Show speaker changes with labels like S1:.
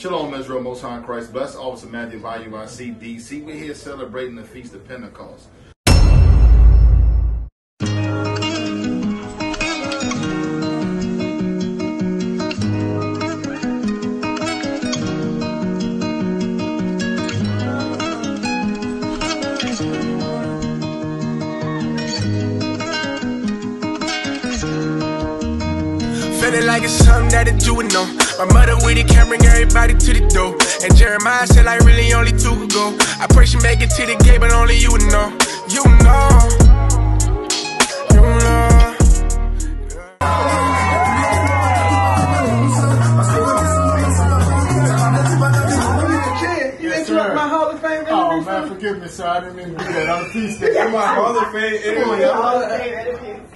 S1: Shalom, Israel, Most High in Christ. Blessed Officer Matthew of IUIC DC. We're here celebrating the Feast of Pentecost.
S2: Feeling like it's something that a Jew would know. My mother with it can't bring everybody to the door. And Jeremiah said like really only two could go. I pray she make it to the gate, but only you would know. You know. You know.
S3: You interrupt my Hall of Fame interview?
S4: Oh man, forgive me, sir. I didn't mean to do that on the feast day. My Hall of Fame interview.
S3: Hall of Fame interview.